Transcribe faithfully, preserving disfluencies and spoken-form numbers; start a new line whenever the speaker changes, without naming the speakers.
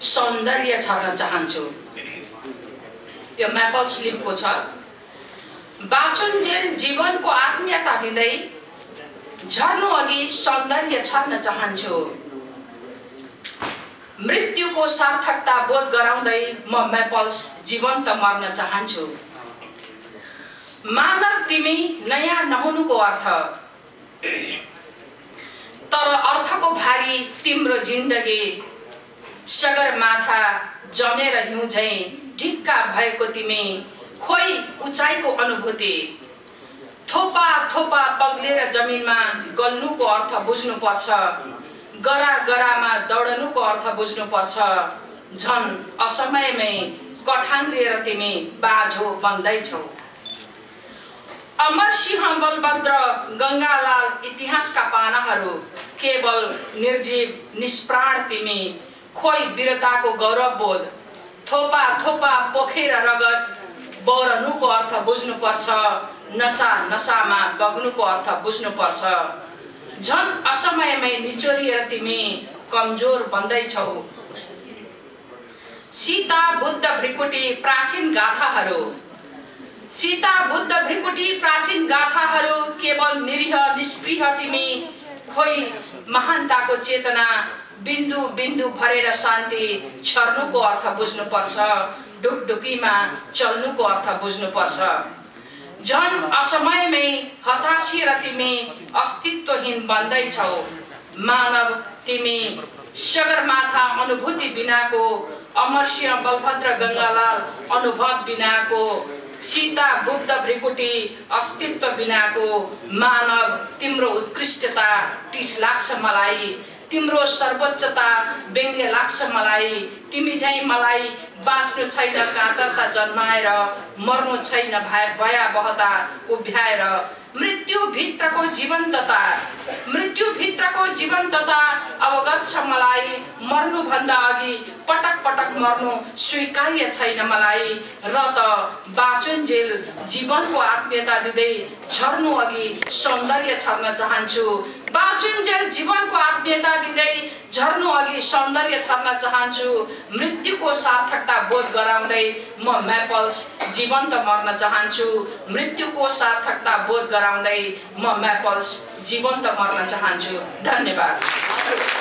सौन्दर्य छर्न चाहन्छु। यो म्यापल स्लिपको छ। बाँचुन्जेल जीवनको आत्मीयता दिँदै झर्नु अघि सौन्दर्य छर्न चाहन्छु। मृत्युको सार्थकता बोध गराउँदै म म्यापल्स जीवन्त मर्न चाहन्छु। मानव तिमी नयाँ नहुनुको अर्थ, तर अर्थको भारी तिम्रो जिन्दगी सगरमाथा जमेर हिउँ झैं ढिक्का भएको तिमी खोइ उचाइको अनुभूति। थोपा थोपा पग्लेर जमिनमा गल्नुको अर्थ बुझ्नुपर्छ। गरा गरामा दौडनुको अर्थ बुझ्नुपर्छ। झन् असमयमै कठाङ्ग्रिएर तिमी बाझो बन्दैछौ। अमरसिंह बलभद्र गंगालाल इतिहासका पानाहरू केवल निर्जीव निष्प्राण तिमी खोइ वीरताको गौरव बोध। थोपा थोपा पोखेर रगत बौरनुको अर्थ बुझ्नुपर्छ। नशा नशामा बग्नुको अर्थ बुझ्नुपर्छ। झन् असमयमै निचोरिएर तिमी कमजोर बन्दैछौ। सीता बुद्ध भृकुटी प्राचीन गाथाहरू सीता बुद्ध भृकुटी प्राचीन गाथाहरू केवल निरीह निष्प्रिय तिमी खोइ महानताको चेतना बिन्दु बिन्दु भरेर शान्ति छर्नुको अर्थ बुझ्नुपर्छ। ढुकढुकीमा चल्नुको अर्थ बुझ्नुपर्छ। झन् असमयमै हताशिएर तिमी अस्तित्वहीन बन्दैछौ। मानव तिमी सगरमाथा अनुभूति बिनाको, अमरसिंह बलभद्र गंगालाल अनुभव बिनाको, सीता बुद्ध भृकुटी अस्तित्व बिनाको। मानव तिम्रो उत्कृष्टता टिठ लाग्छ मलाई। तिम्रो सर्वोच्चता व्यङ्ग्य लाग्छ मलाई। तिमी झैं मलाई बाँच्नु छैन कातरता जन्माएर, मर्नु छैन भयावहता उभ्याएर। मृत्यु भित्रको जीवन्तता मृत्यु भित्रको जीवन्तता अवगत छ मलाई। मर्नु भन्दा अघि पटक पटक मर्नु स्वीकार्य छैन मलाई। र त बाँचुन्जेल जीवनको आत्मीयता दिँदै झर्नु अघि सौन्दर्य छर्न चाहन्छु। बाँचुन्जेल जीवनको आत्मीयता दिँदै झर्नु अघि सौन्दर्य छर्न चाहन्छु। मृत्युको सार्थकता बोध गराउँदै म म्यापल्स जीवन्त मर्न चाहन्छु। मृत्युको सार्थकता बोध गराउँदै म म्यापल्स जीवन्त मर्न चाहन्छु। धन्यवाद।